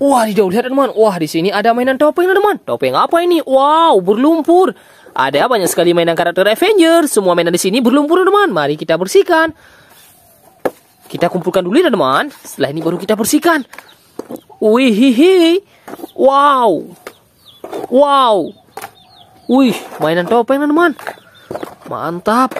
Wah, lihat teman. Wah, di sini ada mainan topeng teman. Topeng apa ini? Wow, berlumpur. Ada banyak sekali mainan karakter Avengers. Semua mainan di sini berlumpur teman. Mari kita bersihkan. Kita kumpulkan dulu ya teman. Setelah ini baru kita bersihkan. Wih, hihi. Wow. Wow. Wih, mainan topeng teman. Mantap.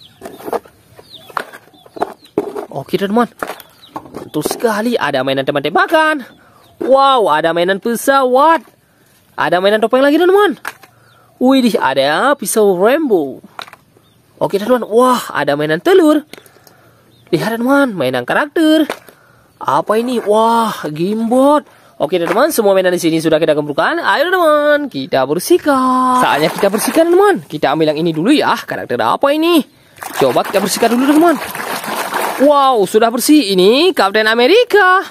Oke teman. Mantul sekali. Ada mainan tembak-tembakan. Wow, ada mainan pesawat. Ada mainan topeng lagi teman. Wih, ada pisau rainbow. Oke teman. Wah, ada mainan telur. Lihat teman, mainan karakter. Apa ini? Wah, gamebot. Oke teman, semua mainan di sini sudah kita kumpulkan. Ayo teman, kita bersihkan. Saatnya kita bersihkan teman. Kita ambil yang ini dulu ya. Karakter apa ini? Coba kita bersihkan dulu teman. Wow, sudah bersih. Ini Captain America.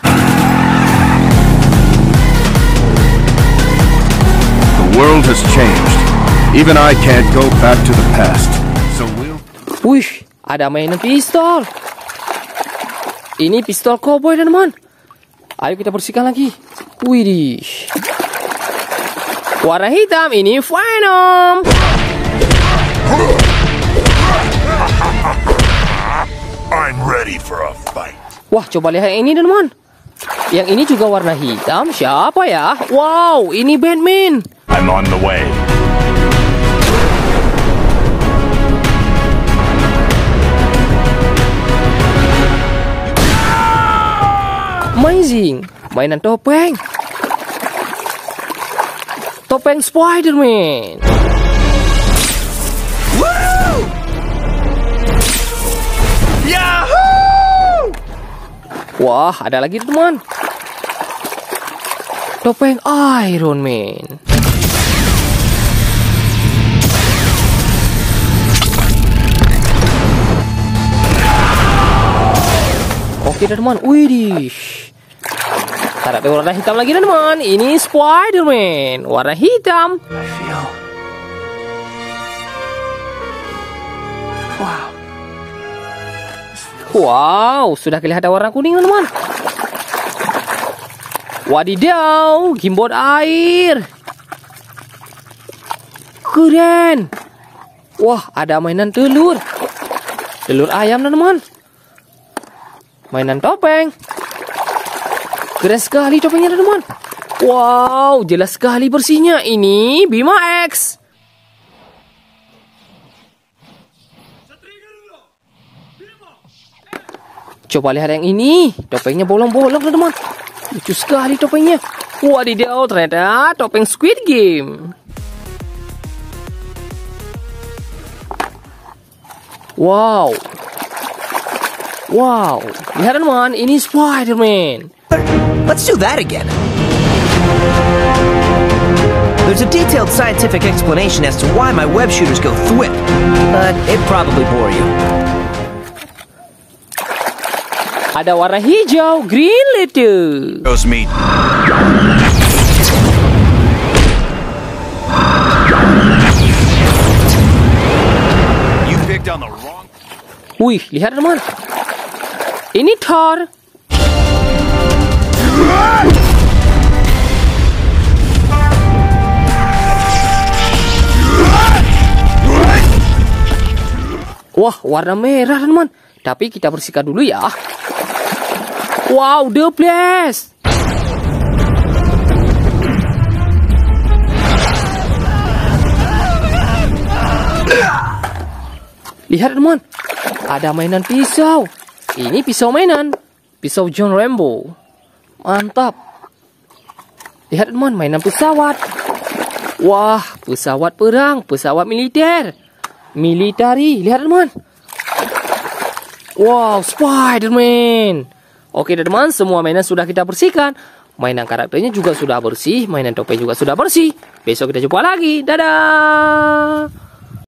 The world has changed. Even I can't go back to the past. So Wih, ada mainan pistol. Ini pistol cowboy teman. Ayo kita bersihkan lagi. Widih. Warna hitam ini Venom. I'm ready for a fight. Wah, coba lihat yang ini teman. Yang ini juga warna hitam. Siapa ya? Wow, ini Batman. I'm on the way. Amazing. Mainan topeng. Topeng Spider-Man. Yahoo! Wah, ada lagi teman. Topeng Iron Man. Oke teman. Widih. Karakter warna hitam lagi teman. Ini Spider-Man. Warna hitam. Wow, sudah kelihatan warna kuning teman. Wadidaw, gimbot air. Keren. Wah, ada mainan telur. Telur ayam teman. Mainan topeng. Keren sekali topengnya teman. Wow, jelas sekali bersihnya. Ini Bima X. Coba lihat yang ini. Topengnya bolong-bolong teman. Lucu sekali topengnya. Wadidaw, ternyata topeng Squid Game. Wow. Wow. Lihat teman, ini Spider-Man. Let's do that again. There's a detailed scientific explanation as to why my web shooters go thwip, but it'd probably bore you. Ada warna hijau, green letter. Goes me. You picked on the wrong. Wih, lihat teman. Ini Thor. Wah, warna merah teman. Tapi kita bersihkan dulu ya. Wow, The Blast. Lihat teman. Ada mainan pisau. Ini pisau mainan. Pisau John Rambo. Mantap. Lihat teman, mainan pesawat. Wah, pesawat perang, pesawat militer. Military, lihat teman. Wow, Spider-Man. Oke teman, semua mainan sudah kita bersihkan. Mainan karakternya juga sudah bersih. Mainan topeng juga sudah bersih. Besok kita jumpa lagi. Dadah.